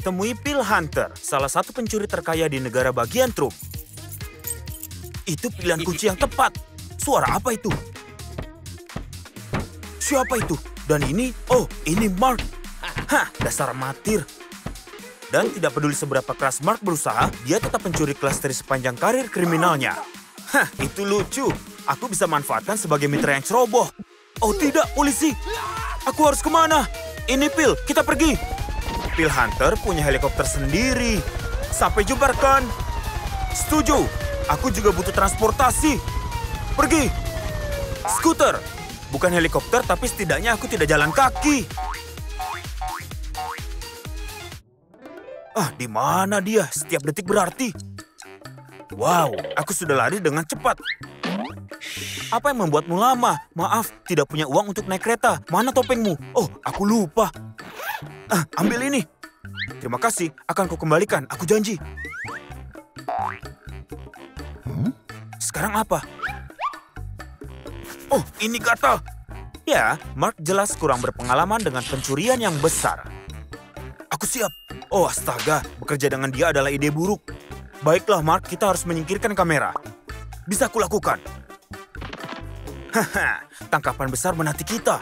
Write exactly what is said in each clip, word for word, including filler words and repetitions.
temui Phil Hunter, salah satu pencuri terkaya di negara bagian Trump. Itu pilihan kunci yang tepat. Suara apa itu? Siapa itu? Dan ini, oh, ini Mark. Hah, dasar amatir. Dan tidak peduli seberapa keras Mark berusaha, dia tetap pencuri kelas dari sepanjang karir kriminalnya. Hah, itu lucu. Aku bisa manfaatkan sebagai mitra yang ceroboh. Oh tidak, polisi. Aku harus kemana? Ini Phil, kita pergi. Phil Hunter punya helikopter sendiri. Sampai jumpa rekan. Setuju, aku juga butuh transportasi. Pergi. Skuter. Bukan helikopter, tapi setidaknya aku tidak jalan kaki. Ah, di mana dia? Setiap detik berarti. Wow, aku sudah lari dengan cepat. Apa yang membuatmu lama? Maaf, tidak punya uang untuk naik kereta. Mana topengmu? Oh, aku lupa. Ah, ambil ini. Terima kasih, akan kukembalikan. Aku janji. Hmm? Sekarang apa? Oh, ini gatal. Ya, Mark jelas kurang berpengalaman dengan pencurian yang besar. Aku siap. Oh, astaga, bekerja dengan dia adalah ide buruk. Baiklah, Mark, kita harus menyingkirkan kamera. Bisa kulakukan. Haha, tangkapan besar menanti kita.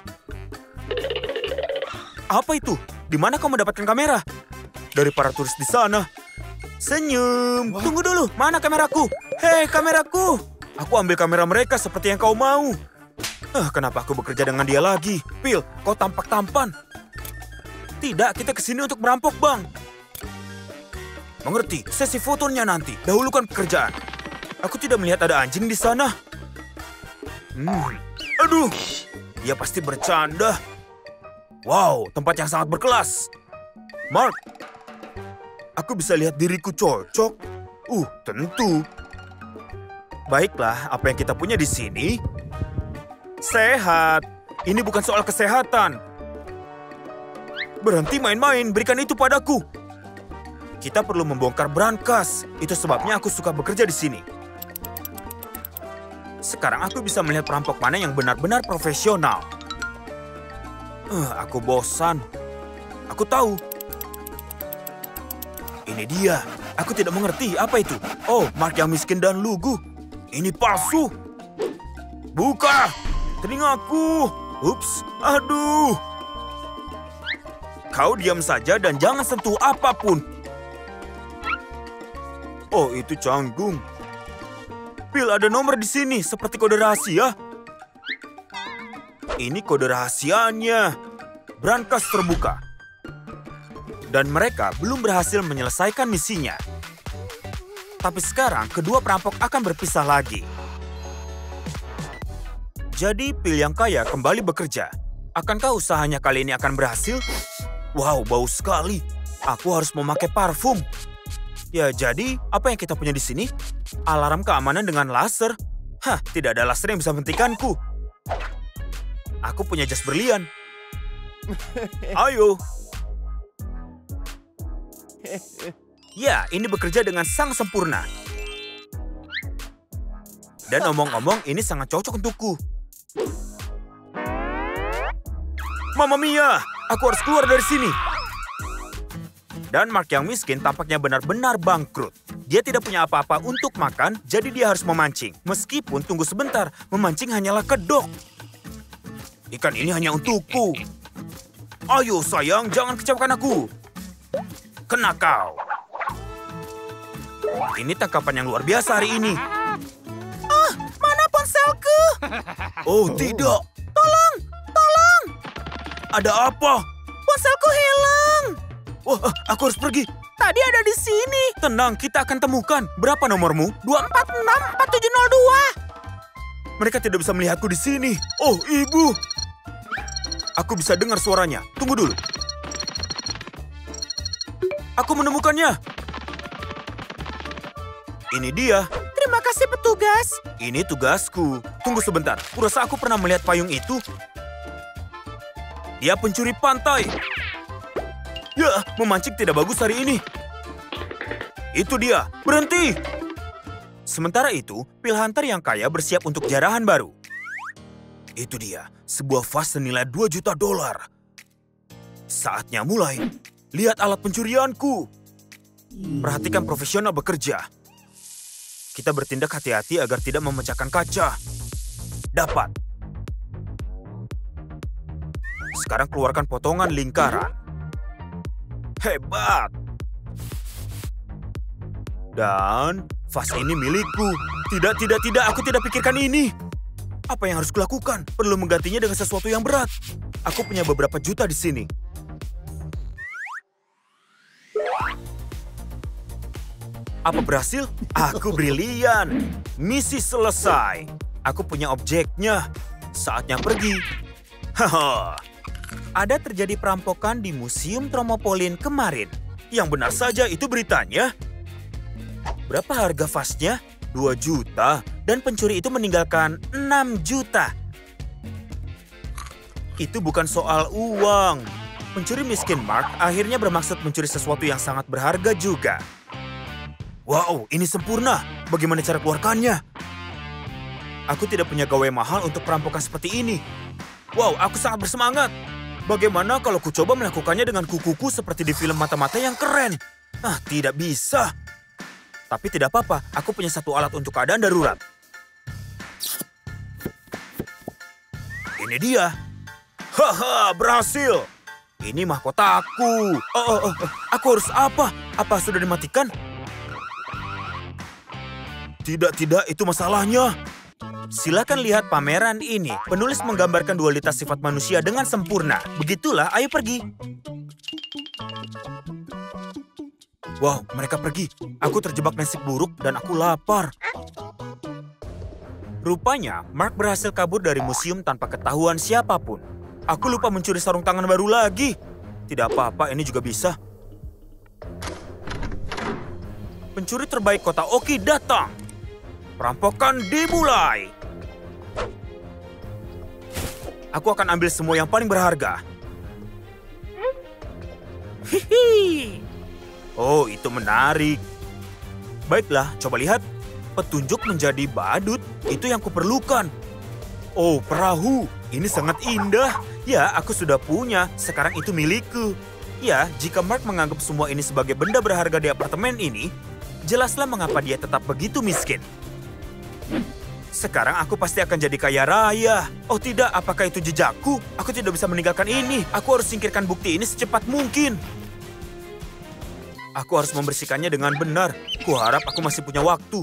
Apa itu? Di mana kau mendapatkan kamera? Dari para turis di sana. Senyum. Wow. Tunggu dulu, mana kameraku? Hei, kameraku. Aku ambil kamera mereka seperti yang kau mau. Ah, kenapa aku bekerja dengan dia lagi? Phil, kau tampak tampan. Tidak, kita kesini untuk merampok, Bang. Mengerti, sesi fotonya nanti. Dahulukan pekerjaan. Aku tidak melihat ada anjing di sana. Hmm. Aduh, dia pasti bercanda. Wow, tempat yang sangat berkelas. Mark, aku bisa lihat diriku cocok. Uh, tentu. Baiklah, apa yang kita punya di sini? Sehat. Ini bukan soal kesehatan. Berhenti main-main, berikan itu padaku. Kita perlu membongkar brankas. Itu sebabnya aku suka bekerja di sini. Sekarang aku bisa melihat perampok mana yang benar-benar profesional. Uh, aku bosan. Aku tahu. Ini dia. Aku tidak mengerti apa itu. Oh, Mark yang miskin dan lugu. Ini palsu. Buka telingaku. Ups, aduh. Kau diam saja dan jangan sentuh apapun. Oh, itu canggung. Phil, ada nomor di sini, seperti kode rahasia. Ini kode rahasianya. Brankas terbuka. Dan mereka belum berhasil menyelesaikan misinya. Tapi sekarang, kedua perampok akan berpisah lagi. Jadi, Phil yang kaya kembali bekerja. Akankah usahanya kali ini akan berhasil? Wow, bau sekali. Aku harus memakai parfum. Ya, jadi apa yang kita punya di sini? Alarm keamanan dengan laser. Hah, tidak ada laser yang bisa menghentikanku. Aku punya jas berlian. Ayo. Ya, ini bekerja dengan sang sempurna. Dan omong-omong, ini sangat cocok untukku. Mamma mia, aku harus keluar dari sini. Dan Mark yang miskin tampaknya benar-benar bangkrut. Dia tidak punya apa-apa untuk makan, jadi dia harus memancing. Meskipun tunggu sebentar, memancing hanyalah kedok. Ikan ini hanya untukku. Ayo sayang, jangan kecewakan aku. Kena kau. Ini tangkapan yang luar biasa hari ini. Ah, mana ponselku? Oh tidak. Tolong, tolong. Ada apa? Ponselku hilang. Wah, aku harus pergi. Tadi ada di sini. Tenang, kita akan temukan. Berapa nomormu? dua empat enam empat tujuh nol dua. Mereka tidak bisa melihatku di sini. Oh, ibu. Aku bisa dengar suaranya. Tunggu dulu. Aku menemukannya. Ini dia. Terima kasih, petugas. Ini tugasku. Tunggu sebentar. Kurasa aku pernah melihat payung itu. Dia pencuri pantai. Ya, memancing tidak bagus hari ini. Itu dia, berhenti. Sementara itu, Phil Hunter yang kaya bersiap untuk jarahan baru. Itu dia, sebuah vas senilai dua juta dolar. Saatnya mulai. lihat alat pencurianku. Perhatikan profesional bekerja. Kita bertindak hati-hati agar tidak memecahkan kaca. Dapat. Sekarang keluarkan potongan lingkaran. Hebat. Dan vas ini milikku. Tidak, tidak, tidak. Aku tidak pikirkan ini. Apa yang harus kulakukan? Perlu menggantinya dengan sesuatu yang berat. Aku punya beberapa juta di sini. Apa berhasil? Aku brilian. Misi selesai. Aku punya objeknya. Saatnya pergi. Haha. Ada terjadi perampokan di Museum Tromopolin kemarin. Yang benar saja itu beritanya. Berapa harga vasnya? dua juta. Dan pencuri itu meninggalkan enam juta. Itu bukan soal uang. Pencuri miskin Mark akhirnya bermaksud mencuri sesuatu yang sangat berharga juga. Wow, ini sempurna. Bagaimana cara keluarkannya? Aku tidak punya gawe mahal untuk perampokan seperti ini. Wow, aku sangat bersemangat. Bagaimana kalau ku coba melakukannya dengan kukuku seperti di film mata-mata yang keren? Ah, tidak bisa. Tapi tidak apa-apa, aku punya satu alat untuk keadaan darurat. Ini dia. Haha, berhasil. Ini mahkotaku. Oh, oh, oh, aku harus apa? Apa sudah dimatikan? Tidak, tidak, itu masalahnya. Silakan lihat pameran ini. Penulis menggambarkan dualitas sifat manusia dengan sempurna. Begitulah, ayo pergi. Wow, mereka pergi. Aku terjebak nasib buruk dan aku lapar. Rupanya, Mark berhasil kabur dari museum tanpa ketahuan siapapun. Aku lupa mencuri sarung tangan baru lagi. Tidak apa-apa, ini juga bisa. Pencuri terbaik kota Oki datang. Perampokan dimulai. Aku akan ambil semua yang paling berharga. Hihi. Oh, itu menarik. Baiklah, coba lihat. Petunjuk menjadi badut, itu yang kuperlukan. Oh, perahu. Ini sangat indah. Ya, aku sudah punya. Sekarang itu milikku. Ya, jika Mark menganggap semua ini sebagai benda berharga di apartemen ini, jelaslah mengapa dia tetap begitu miskin. Sekarang aku pasti akan jadi kaya raya. Oh tidak, apakah itu jejakku? Aku tidak bisa meninggalkan ini. Aku harus singkirkan bukti ini secepat mungkin. Aku harus membersihkannya dengan benar. Kuharap aku masih punya waktu.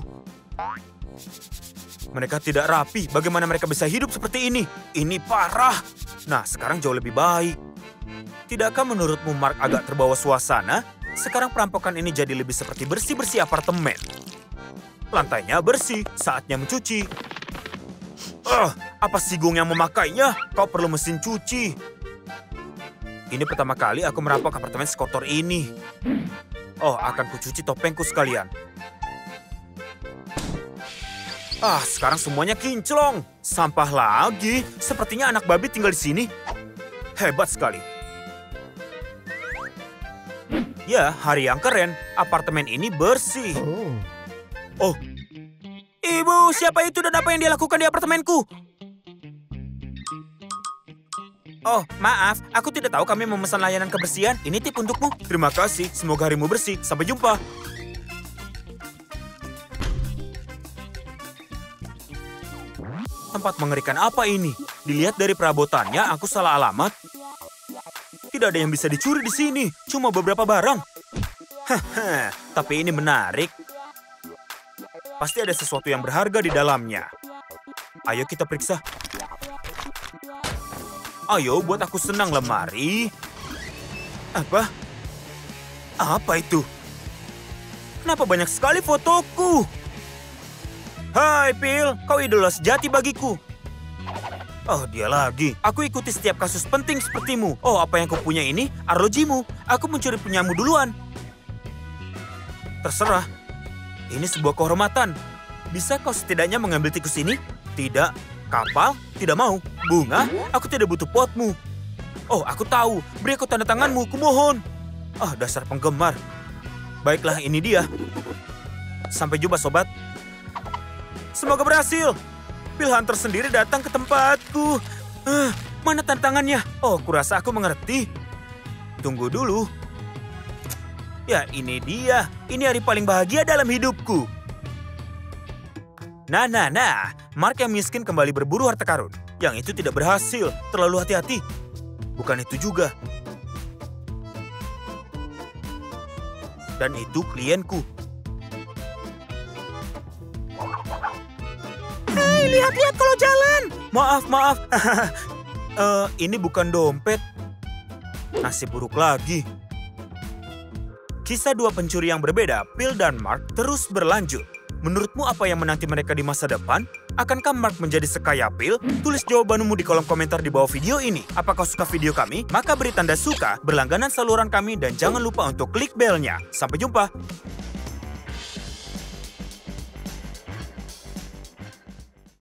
Mereka tidak rapi. Bagaimana mereka bisa hidup seperti ini? Ini parah. Nah, sekarang jauh lebih baik. Tidakkah menurutmu Mark agak terbawa suasana? Sekarang perampokan ini jadi lebih seperti bersih-bersih apartemen. Lantainya bersih, saatnya mencuci. Ah, apa Sigong yang memakainya? Kau perlu mesin cuci. Ini pertama kali aku merampok apartemen sekotor ini. Oh, akan kucuci topengku sekalian. Ah, sekarang semuanya kinclong. Sampah lagi. Sepertinya anak babi tinggal di sini. Hebat sekali. Ya, hari yang keren. Apartemen ini bersih. Oh, ibu, siapa itu dan apa yang dia lakukan di apartemenku? Oh, maaf, aku tidak tahu kami memesan layanan kebersihan. Ini tip untukmu. Terima kasih, semoga harimu bersih. Sampai jumpa. Tempat mengerikan apa ini? Dilihat dari perabotannya, aku salah alamat. Tidak ada yang bisa dicuri di sini, cuma beberapa barang. Haha, tapi ini menarik. Pasti ada sesuatu yang berharga di dalamnya. Ayo kita periksa. Ayo buat aku senang lemari. Apa? Apa itu? Kenapa banyak sekali fotoku? Hai Phil, kau idola sejati bagiku. Oh, dia lagi. Aku ikuti setiap kasus penting sepertimu. Oh, apa yang kau punya ini? Arlojimu. Aku mencuri punyamu duluan. Terserah. Ini sebuah kehormatan. Bisa kau setidaknya mengambil tikus ini? Tidak. Kapal? Tidak mau. Bunga? Aku tidak butuh potmu. Oh, aku tahu. Beri aku tanda tanganmu, kumohon. Ah, dasar penggemar. Baiklah, ini dia. Sampai jumpa, sobat. Semoga berhasil. Phil Hunter sendiri datang ke tempatku. Uh, mana tantangannya? Oh, kurasa aku mengerti. Tunggu dulu. Ya, ini dia. Ini hari paling bahagia dalam hidupku. Nah, nah, nah. Mark yang miskin kembali berburu harta karun. Yang itu tidak berhasil. Terlalu hati-hati. Bukan itu juga. Dan itu klienku. Hei, lihat-lihat kalau jalan. Maaf, maaf. uh, ini bukan dompet. Nasib buruk lagi. Kisah dua pencuri yang berbeda, Phil dan Mark, terus berlanjut. Menurutmu apa yang menanti mereka di masa depan? Akankah Mark menjadi sekaya Phil? Tulis jawabanmu di kolom komentar di bawah video ini. Apakah suka video kami? Maka beri tanda suka, berlangganan saluran kami, dan jangan lupa untuk klik belnya. Sampai jumpa!